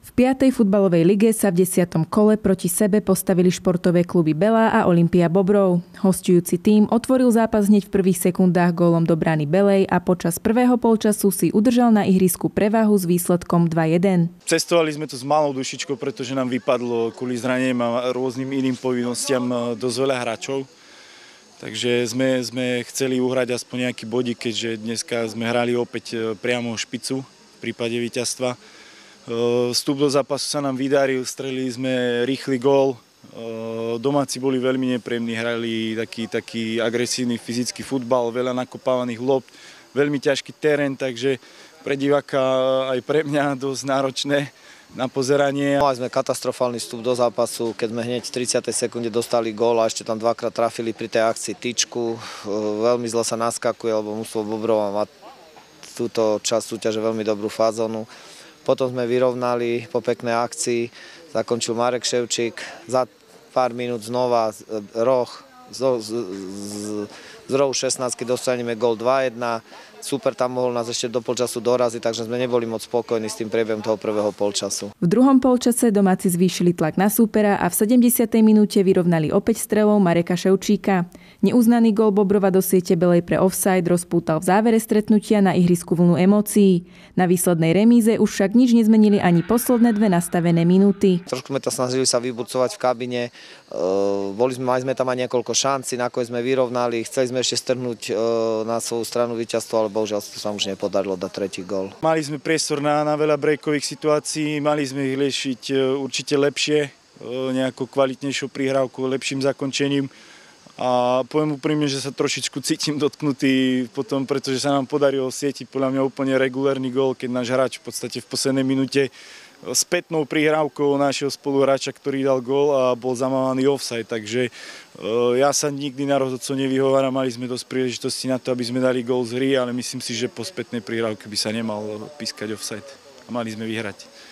V 5. futbalovej lige sa v 10. kole proti sebe postavili športové kluby Bela a Olympia Bobrov. Hosťujúci tím otvoril zápas hneď v prvých sekundách gólom do brány Belej a počas prvého polčasu si udržal na ihrisku prevahu s výsledkom 2-1. Cestovali sme tu s malou dušičkou, pretože nám vypadlo kvôli zraneniam a rôznym iným povinnostiam dosť veľa hráčov. Takže sme chceli uhrať aspoň nejaký bodík, keďže dneska sme hrali opäť priamo špicu v prípade víťazstva. Vstup do zápasu sa nám vydaril, strelili sme rýchly gól. Domáci boli veľmi nepríjemní, hrali taký agresívny fyzický futbal, veľa nakopávaných lob, veľmi ťažký terén, takže pre diváka aj pre mňa dosť náročné na pozeranie. Mali sme katastrofálny vstup do zápasu, keď sme hneď v 30. sekunde dostali gól a ešte tam dvakrát trafili pri tej akcii tyčku. Veľmi zle sa naskakuje, lebo mužstvo Bobrova má túto časť súťaže veľmi dobrú fázonu. Potom sme vyrovnali po peknej akcii, zakončil Marek Ševčík, za pár minút znova roh, z rohu 16 dostaneme gól 2-1. Super, tam mohol nás ešte do polčasu doraziť, takže sme neboli moc spokojní s tým priebehom toho prvého polčasu. V druhom polčase domáci zvýšili tlak na súpera a v 70. minúte vyrovnali opäť strelou Mareka Ševčíka. Neuznaný gól Bobrova do siete Belej pre offside rozpútal v závere stretnutia na ihrisku vlnu emócií. Na výslednej remíze už však nič nezmenili ani posledné 2 nastavené minúty. Trošku sme to snažili sa vybucovať v kabine. Mali sme tam aj niekoľko šancí, nakoniec sme vyrovnali, chceli sme ešte strhnúť na svoju stranu víťazstvo, ale bohužiaľ sa už nepodarilo dať tretí gól. Mali sme priestor na veľa breakových situácií, mali sme ich riešiť určite lepšie, nejakou kvalitnejšou prihrávkou, lepším zakončením. A poviem úprimne, že sa trošičku cítim dotknutý potom, pretože sa nám podarilo sietiť podľa mňa úplne regulárny gól, keď náš hráč v podstate v poslednej minúte spätnou prihrávkou nášho spoluhráča, ktorý dal gól a bol zamávaný offside. Takže ja sa nikdy na rozhodcov nevyhováram, mali sme dosť príležitosti na to, aby sme dali gól z hry, ale myslím si, že po spätnej prihrávke by sa nemal pískať offside a mali sme vyhrať.